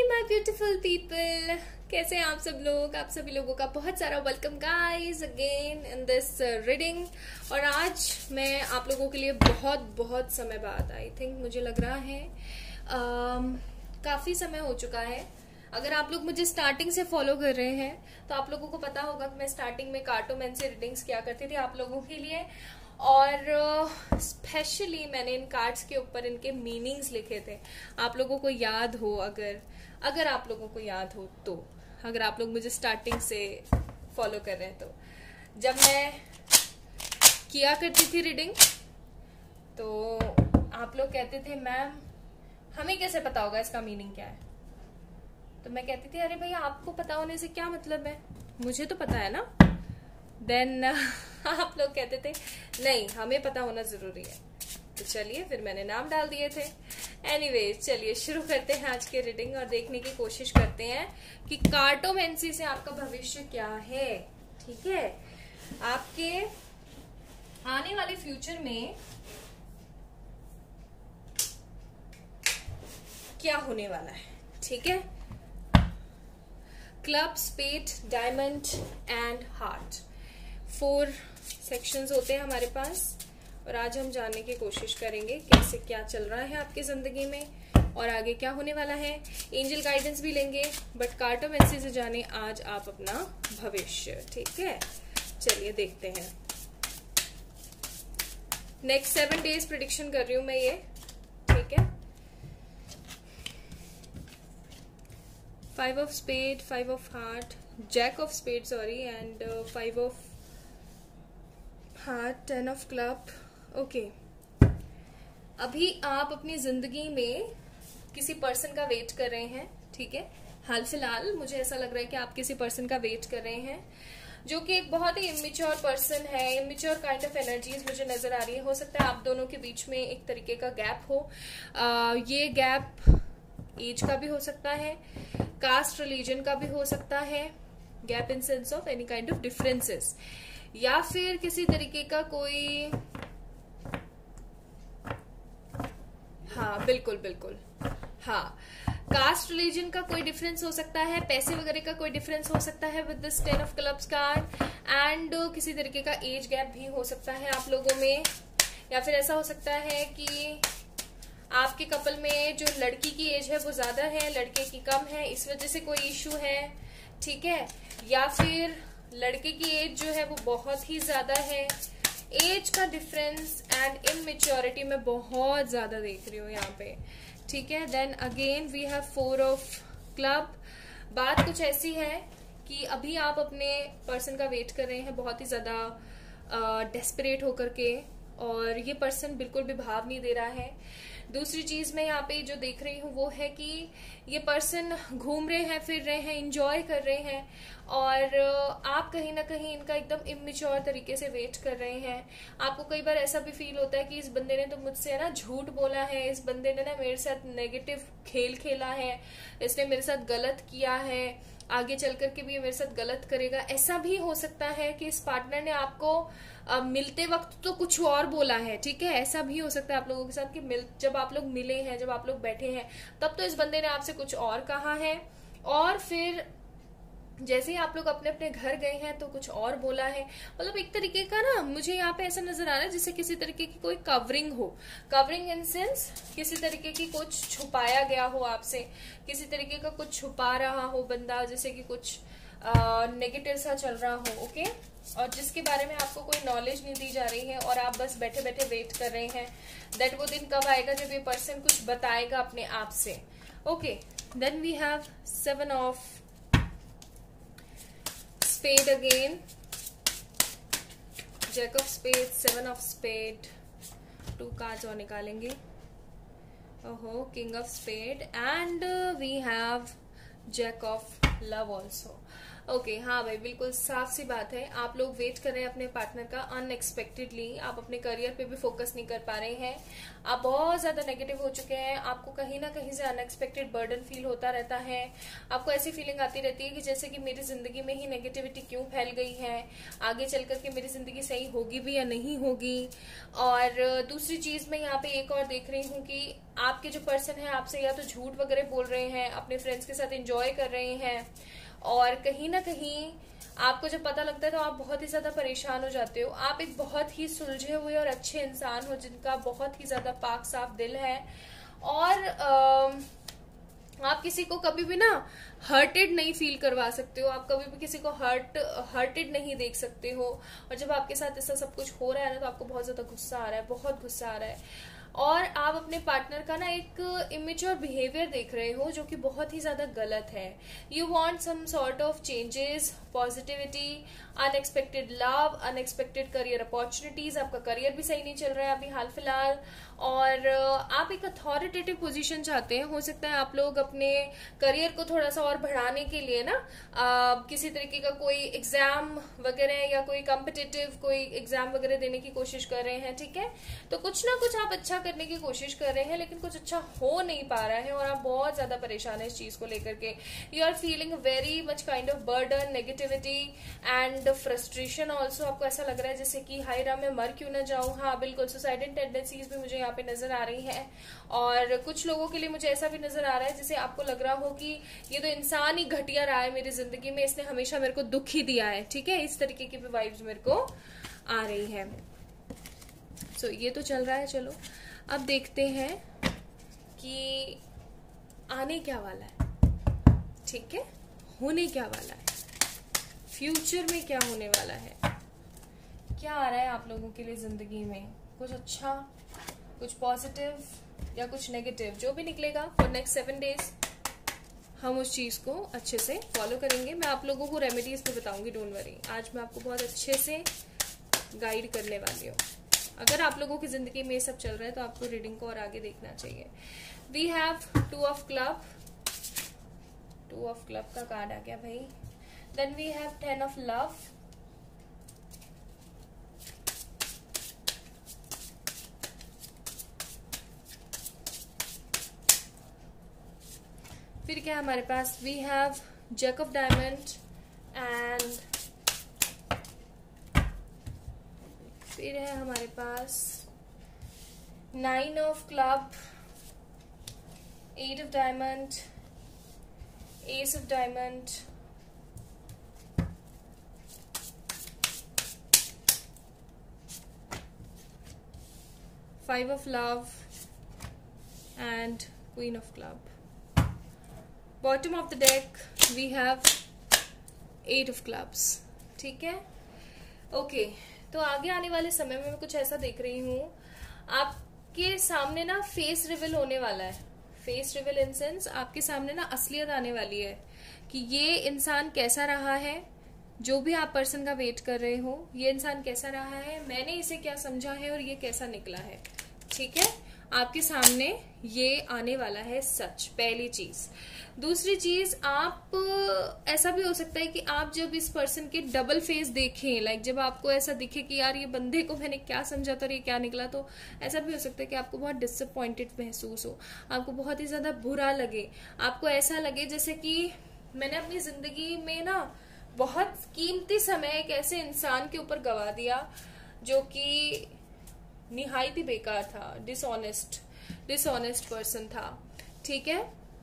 My beautiful people, कैसे हैं आप सब लोग। आप सभी लोगों का बहुत सारा welcome guys again in this reading. और आज मैं आप लोगों के लिए बहुत समय बाद, आई थिंक मुझे लग रहा है काफी समय हो चुका है। अगर आप लोग मुझे स्टार्टिंग से फॉलो कर रहे हैं तो आप लोगों को पता होगा कि मैं स्टार्टिंग में कार्टोमैन से रीडिंग्स किया करती थी आप लोगों के लिए। और स्पेशली मैंने इन कार्ड्स के ऊपर इनके मीनिंग्स लिखे थे। आप लोगों को याद हो, अगर आप लोगों को याद हो तो, अगर आप लोग मुझे स्टार्टिंग से फॉलो कर रहे हैं तो, जब मैं किया करती थी रीडिंग तो आप लोग कहते थे मैम हमें कैसे पता होगा इसका मीनिंग क्या है। तो मैं कहती थी अरे भैया आपको पता होने से क्या मतलब है, मुझे तो पता है ना। देन आप लोग कहते थे नहीं हमें पता होना जरूरी है। तो चलिए फिर मैंने नाम डाल दिए थे। एनीवेज चलिए शुरू करते हैं आज के रीडिंग और देखने की कोशिश करते हैं कि कार्टोमेंसी से आपका भविष्य क्या है। ठीक है, आपके आने वाले फ्यूचर में क्या होने वाला है। ठीक है, club, spade, diamond and heart, 4 sections होते हैं हमारे पास। और आज हम जानने की कोशिश करेंगे कैसे क्या चल रहा है आपकी जिंदगी में और आगे क्या होने वाला है। एंजल गाइडेंस भी लेंगे, बट कार्टोमेंसी से जाने आज आप अपना भविष्य। ठीक है, चलिए देखते हैं। नेक्स्ट 7 डेज प्रेडिक्शन कर रही हूं मैं ये। ठीक है, 5 of spade, 5 of heart, jack of spade sorry, and 5 of heart, 10 of club. Okay, अभी आप अपनी जिंदगी में किसी पर्सन का वेट कर रहे हैं। ठीक है, हाल फिलहाल मुझे ऐसा लग रहा है कि आप किसी पर्सन का वेट कर रहे हैं जो कि एक बहुत ही इमेच्योर पर्सन है। इमेच्योर काइंड ऑफ एनर्जीज मुझे नजर आ रही है। हो सकता है आप दोनों के बीच में एक तरीके का गैप हो। ये गैप एज का भी हो सकता है, कास्ट रिलीजन का भी हो सकता है, gap in sense of any kind of differences, या फिर किसी तरीके का कोई, हाँ बिल्कुल हाँ, कास्ट रिलीजन का कोई डिफरेंस हो सकता है, पैसे वगैरह का कोई डिफरेंस हो सकता है with this 10 of clubs card, and किसी तरीके का एज गैप भी हो सकता है आप लोगों में। या फिर ऐसा हो सकता है कि आपके कपल में जो लड़की की एज है वो ज्यादा है, लड़के की कम है, इस वजह से कोई इश्यू है। ठीक है, या फिर लड़के की एज जो है वो बहुत ही ज्यादा है। एज का डिफरेंस एंड इमेच्योरिटी में बहुत ज्यादा देख रही हूँ यहाँ पे। ठीक है, then again we have 4 of club. बात कुछ ऐसी है कि अभी आप अपने पर्सन का वेट कर रहे हैं बहुत ही ज्यादा डेस्परेट होकर के, और ये पर्सन बिल्कुल भी भाव नहीं दे रहा है। दूसरी चीज मैं यहाँ पे जो देख रही हूँ वो है कि ये पर्सन घूम रहे हैं, फिर रहे हैं, इंजॉय कर रहे हैं, और आप कहीं ना कहीं इनका एकदम इमेच्योर तरीके से वेट कर रहे हैं। आपको कई बार ऐसा भी फील होता है कि इस बंदे ने तो मुझसे ना झूठ बोला है, इस बंदे ने ना मेरे साथ नेगेटिव खेल खेला है, इसने मेरे साथ गलत किया है, आगे चल करके भी ये मेरे साथ गलत करेगा। ऐसा भी हो सकता है कि इस पार्टनर ने आपको मिलते वक्त तो कुछ और बोला है। ठीक है, ऐसा भी हो सकता है आप लोगों के साथ कि जब आप लोग मिले हैं, जब आप लोग बैठे हैं, तब तो इस बंदे ने आपसे कुछ और कहा है, और फिर जैसे ही आप लोग अपने अपने घर गए हैं तो कुछ और बोला है। मतलब एक तरीके का ना मुझे यहाँ पे ऐसा नजर आ रहा है जैसे किसी तरीके की कोई कवरिंग हो। कवरिंग इन सेंस किसी तरीके की कुछ छुपाया गया हो आपसे, किसी तरीके का कुछ छुपा रहा हो बंदा, जैसे कि कुछ नेगेटिव सा चल रहा हो। ओके, और जिसके बारे में आपको कोई नॉलेज नहीं दी जा रही है और आप बस बैठे बैठे वेट कर रहे हैं दैट वो दिन कब आएगा जब ये पर्सन कुछ बताएगा अपने आप से। Okay, then we have 7 of spade again, jack of spade, 7 of spade, 2 cards और निकालेंगे। ओहो, king of spade, and we have jack of love also. Okay हाँ भाई, बिल्कुल साफ सी बात है। आप लोग वेट कर रहे हैं अपने पार्टनर का अनएक्सपेक्टेडली, आप अपने करियर पे भी फोकस नहीं कर पा रहे हैं, आप बहुत ज्यादा नेगेटिव हो चुके हैं, आपको कहीं ना कहीं से अनएक्सपेक्टेड बर्डन फील होता रहता है, आपको ऐसी फीलिंग आती रहती है कि जैसे कि मेरी जिंदगी में ही नेगेटिविटी क्यों फैल गई है, आगे चल करके मेरी जिंदगी सही होगी भी या नहीं होगी। और दूसरी चीज मैं यहाँ पे एक और देख रही हूँ कि आपके जो पर्सन है आपसे या तो झूठ वगैरह बोल रहे हैं, अपने फ्रेंड्स के साथ एंजॉय कर रहे हैं, और कहीं ना कहीं आपको जब पता लगता है तो आप बहुत ही ज्यादा परेशान हो जाते हो। आप एक बहुत ही सुलझे हुए और अच्छे इंसान हो जिनका बहुत ही ज्यादा पाक साफ दिल है, और आप किसी को कभी भी ना हर्टेड नहीं फील करवा सकते हो, आप कभी भी किसी को हर्टेड नहीं देख सकते हो। और जब आपके साथ ऐसा सब कुछ हो रहा है ना तो आपको बहुत ज्यादा गुस्सा आ रहा है, बहुत गुस्सा आ रहा है, और आप अपने पार्टनर का ना एक इमेच्योर बिहेवियर देख रहे हो जो कि बहुत ही ज्यादा गलत है। You want some sort of changes, positivity, unexpected love, unexpected career opportunities. आपका करियर भी सही नहीं चल रहा है अभी हाल फिलहाल, और आप एक अथॉरिटेटिव पोजीशन चाहते हैं। हो सकता है आप लोग अपने करियर को थोड़ा सा और बढ़ाने के लिए ना किसी तरीके का कोई एग्जाम वगैरह या कोई कॉम्पिटिटिव कोई एग्जाम वगैरह देने की कोशिश कर रहे हैं, ठीक है। तो कुछ ना कुछ आप अच्छा करने की कोशिश कर रहे हैं लेकिन कुछ अच्छा हो नहीं पा रहा है, और आप बहुत ज्यादा परेशान है इस चीज को लेकर के। You are feeling very much kind of burden, negativity and frustration also. आपको ऐसा लग रहा है जैसे कि हाय राम मैं मर क्यों ना जाऊं। हाँ बिल्कुल, सुसाइडल टेंडेंसीज भी मुझे यहाँ पे नजर आ रही है, और कुछ लोगों के लिए मुझे ऐसा भी नजर आ रहा है जैसे आपको लग रहा हो कि ये तो इंसान ही घटिया रहा है मेरी जिंदगी में, इसने हमेशा मेरे को दुख ही दिया है, ठीक है। इस तरीके की भी वाइब्स मेरे को आ रही है। सो ये तो चल रहा है। चलो अब देखते हैं कि आने क्या वाला है, ठीक है, होने क्या वाला है, फ्यूचर में क्या होने वाला है, क्या आ रहा है आप लोगों के लिए जिंदगी में, कुछ अच्छा, कुछ पॉजिटिव या कुछ नेगेटिव, जो भी निकलेगा फॉर नेक्स्ट 7 डेज हम उस चीज को अच्छे से फॉलो करेंगे। मैं आप लोगों को रेमेडीज भी बताऊंगी, डोंट वरी। आज मैं आपको बहुत अच्छे से गाइड करने वाली हूँ। अगर आप लोगों की जिंदगी में ये सब चल रहा है तो आपको रीडिंग को और आगे देखना चाहिए। We have 2 of club, 2 of club का कार्ड आ गया भाई। Then we have 10 of love, फिर क्या हमारे पास, we have jack of diamond, and फिर है हमारे पास 9 of club, 8 of diamond, ace of diamond, 5 of love and queen of club. Bottom of the deck we have 8 of clubs, ठीक है। ओके, तो आगे आने वाले समय में मैं कुछ ऐसा देख रही हूँ, आपके सामने ना फेस रिवील होने वाला है। फेस रिवील इन सेंस आपके सामने ना असलियत आने वाली है कि ये इंसान कैसा रहा है, जो भी आप पर्सन का वेट कर रहे हो, ये इंसान कैसा रहा है, मैंने इसे क्या समझा है और ये कैसा निकला है, ठीक है। आपके सामने ये आने वाला है सच, पहली चीज। दूसरी चीज, आप ऐसा भी हो सकता है कि आप जब इस पर्सन के डबल फेस देखें, लाइक जब आपको ऐसा दिखे कि यार ये बंदे को मैंने क्या समझा था और ये क्या निकला, तो ऐसा भी हो सकता है कि आपको बहुत डिसअपॉइंटेड महसूस हो, आपको बहुत ही ज्यादा बुरा लगे, आपको ऐसा लगे जैसे कि मैंने अपनी जिंदगी में ना बहुत कीमती समय एक ऐसे इंसान के ऊपर गवा दिया जो कि निहायत ही बेकार था, डिसऑनेस्ट पर्सन था, ठीक है।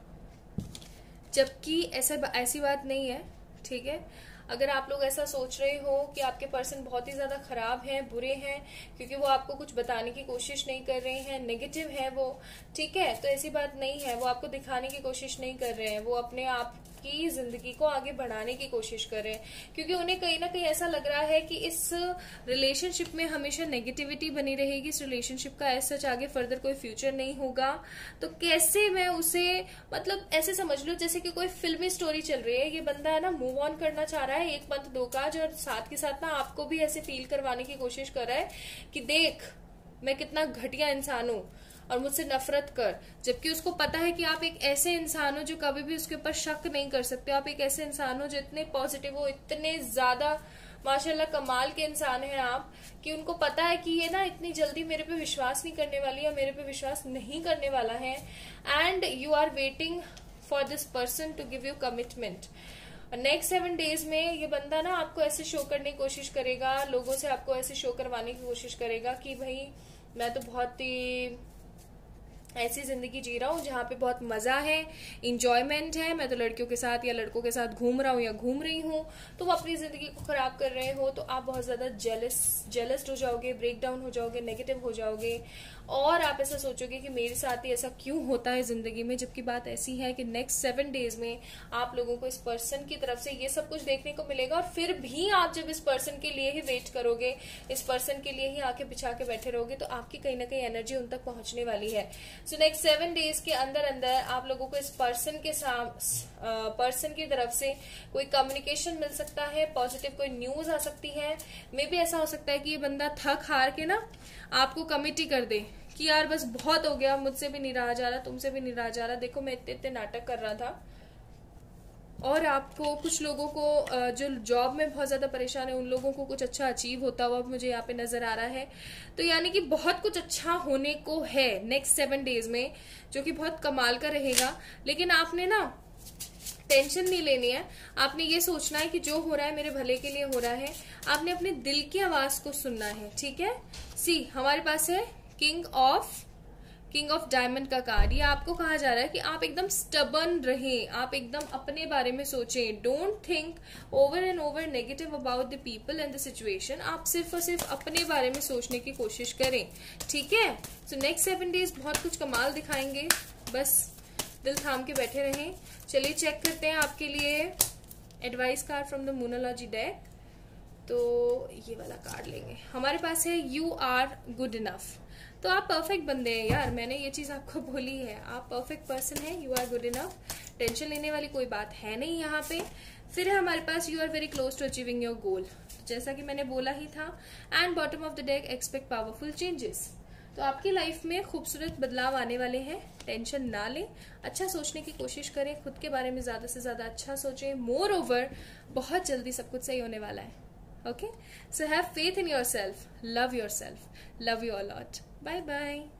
जबकि ऐसी बात नहीं है, ठीक है। अगर आप लोग ऐसा सोच रहे हो कि आपके पर्सन बहुत ही ज्यादा खराब हैं, बुरे हैं, क्योंकि वो आपको कुछ बताने की कोशिश नहीं कर रहे हैं, नेगेटिव है वो, ठीक है, तो ऐसी बात नहीं है। वो आपको दिखाने की कोशिश नहीं कर रहे हैं, वो अपने आप की जिंदगी को आगे बढ़ाने की कोशिश कर रहे हैं, क्योंकि उन्हें कहीं ना कहीं ऐसा लग रहा है कि इस रिलेशनशिप में हमेशा नेगेटिविटी बनी रहेगी, इस रिलेशनशिप का ऐसा आगे फर्दर कोई फ्यूचर नहीं होगा। तो कैसे मैं उसे, मतलब ऐसे समझ लो जैसे कि कोई फिल्मी स्टोरी चल रही है, ये बंदा है ना मूव ऑन करना चाह रहा है 1 मंथ 2 काज, और साथ के साथ ना आपको भी ऐसे फील करवाने की कोशिश कर रहा है कि देख मैं कितना घटिया इंसान हूँ, और मुझसे नफरत कर, जबकि उसको पता है कि आप एक ऐसे इंसान हो जो कभी भी उसके ऊपर शक नहीं कर सकते, आप एक ऐसे इंसान हो जो इतने पॉजिटिव हो, इतने ज्यादा माशाल्लाह कमाल के इंसान हैं आप, कि उनको पता है कि ये ना इतनी जल्दी मेरे पे विश्वास नहीं करने वाली या मेरे पे विश्वास नहीं करने वाला है, and you are waiting for this person to give you commitment. Next 7 days में ये बंदा ना आपको ऐसे शो करने की कोशिश करेगा, लोगों से आपको ऐसे शो करवाने की कोशिश करेगा कि भाई मैं तो बहुत ही ऐसी जिंदगी जी रहा हूँ जहाँ पे बहुत मजा है, इंजॉयमेंट है, मैं तो लड़कियों के साथ या लड़कों के साथ घूम रहा हूँ या घूम रही हूँ, तो वो अपनी जिंदगी को खराब कर रहे हो, तो आप बहुत ज्यादा जेलस हो जाओगे, ब्रेक डाउन हो जाओगे, नेगेटिव हो जाओगे, और आप ऐसा सोचोगे कि मेरे साथ ही ऐसा क्यों होता है जिंदगी में। जबकि बात ऐसी है कि नेक्स्ट 7 डेज में आप लोगों को इस पर्सन की तरफ से ये सब कुछ देखने को मिलेगा, और फिर भी आप जब इस पर्सन के लिए ही वेट करोगे, इस पर्सन के लिए ही आके बिछा के बैठे रहोगे, तो आपकी कहीं ना कहीं एनर्जी उन तक पहुंचने वाली है। सो नेक्स्ट 7 डेज के अंदर अंदर आप लोगों को इस पर्सन की तरफ से कोई कम्युनिकेशन मिल सकता है, पॉजिटिव कोई न्यूज आ सकती है। मे भी ऐसा हो सकता है कि ये बंदा थक हार के ना आपको कमिटी कर दे कि यार बस बहुत हो गया, मुझसे भी नहीं रहा जा रहा, तुमसे भी नहीं रहा जा रहा, देखो मैं इतने इतने नाटक कर रहा था। और आपको कुछ लोगों को जो जॉब में बहुत ज्यादा परेशान है, उन लोगों को कुछ अच्छा अचीव होता हुआ मुझे यहाँ पे नजर आ रहा है। तो यानी कि बहुत कुछ अच्छा होने को है नेक्स्ट 7 डेज में, जो कि बहुत कमाल का रहेगा। लेकिन आपने ना टेंशन नहीं लेनी है, आपने ये सोचना है कि जो हो रहा है मेरे भले के लिए हो रहा है। आपने अपने दिल की आवाज को सुनना है, ठीक है। सी हमारे पास है किंग ऑफ डायमंड का कार्ड। ये आपको कहा जा रहा है कि आप एकदम स्टबर्न रहें, आप एकदम अपने बारे में सोचें, don't think over and over negative about the people and the situation. आप सिर्फ और सिर्फ अपने बारे में सोचने की कोशिश करें, ठीक है। सो नेक्स्ट 7 डेज बहुत कुछ कमाल दिखाएंगे, बस दिल थाम के बैठे रहें। चलिए चेक करते हैं आपके लिए advice card from the moonology deck. तो ये वाला कार्ड लेंगे। हमारे पास है यू आर गुड इनफ। तो आप परफेक्ट बंदे हैं यार, मैंने ये चीज आपको बोली है, आप परफेक्ट पर्सन है, you are good enough, tension लेने वाली कोई बात है नहीं यहाँ पे। फिर है हमारे पास you are very close to achieving your goal, जैसा कि मैंने बोला ही था। And bottom of the deck expect powerful changes. तो आपकी लाइफ में खूबसूरत बदलाव आने वाले हैं, टेंशन ना लें, अच्छा सोचने की कोशिश करें, खुद के बारे में ज्यादा से ज्यादा अच्छा सोचें। मोर ओवर बहुत जल्दी सब कुछ सही होने वाला है। Okay, so have faith in yourself, love yourself, love you a lot. Bye bye.